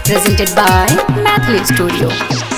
presented by Maithili Studio.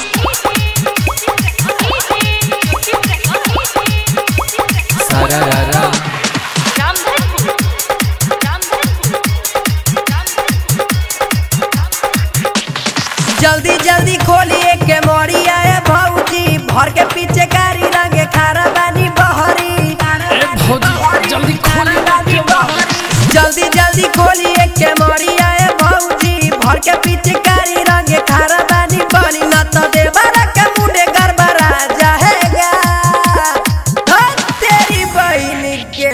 जल्दी जल्दी खोलिए के मोरिया है भौजी, भर के पीछे कारी रंगे खारा बानी बहरी। जल्दी खोलिए, जल्दी जल्दी खोलिए के मोरिया है भौजी, भर के पीछे कारी रंगे खारा बानी बहरी। न तो देवरा के मुंडे गड़बड़ा जाएगा, तेरी बहन के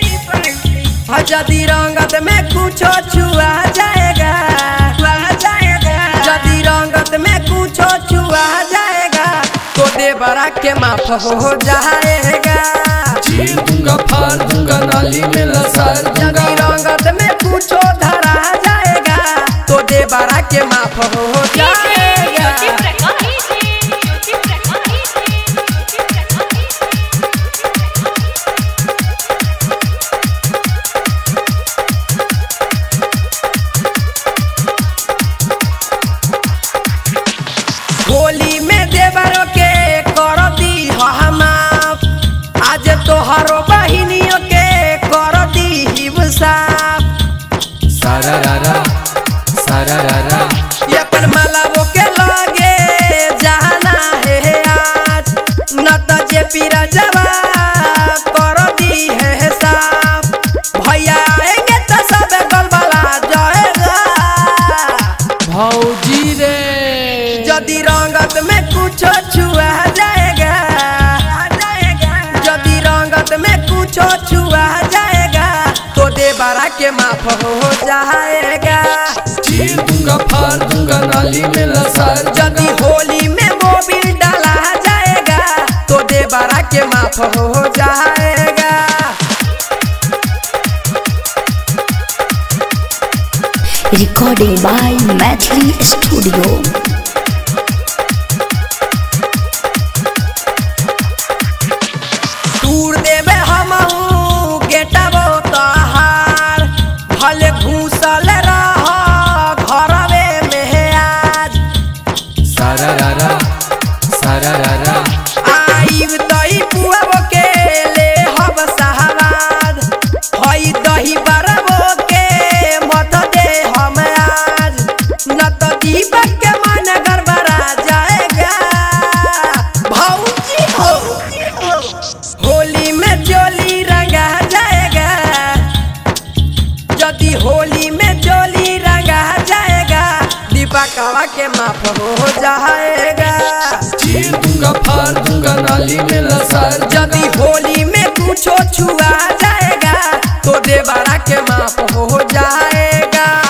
जदी रंगत में कुछ छुआ जाएगा, जदी रंगत में कुछ छुआ जाएगा तो देवरा के माफ हो जाएगा। चीर दूंगा, फाड़ दूंगा, नाली में लसार दूंगा। जदी रंगत में कुछ धरा जाएगा तो देवरा के माफ हो जाएगा। होली में देवरों के कर दी माफ, आज तोहरो बहिनियों के कर दी साफ। सारा रारा, सारा रारा, ये अपन मालावो के लगे जाना है आज, न तो जे पीरा जवा कर दी है साफ। भैया आएंगे तो सब गलबला जाएगा भौजी रे। जदी रंगत में कुछ छुआ जाएगा, जदी रंगत में कुछ छुआ जाएगा तो देवरा के माफ हो जाएगा। चीर दूंगा, फाड़ दूंगा, नाली में लसार। जदी होली में मोबिल डाला जाएगा तो देवरा के माफ हो जाएगा। Recording by Maithili Studio. दूर देवे हमहू गेटबो तहार, भले घूसल रह घरवे में आज। सारा रारा, सारा रारा, आइब दही पुआबो के ले हब सहावाद, हई दही बरबो के मत दे हम आज, न तो दीपक के मन गड़बड़ा जाएगा। भौजी होली में चोली रंगा जाएगा, यदि होली में चोली रंगा जाएगा दीपकवा के माफ हो जाएगा। चीर दूंगा, फाड़ दूंगा, नाली में लसार। यदि होली में कुछ छुआ जाएगा तो देवरा के माफ हो जाएगा।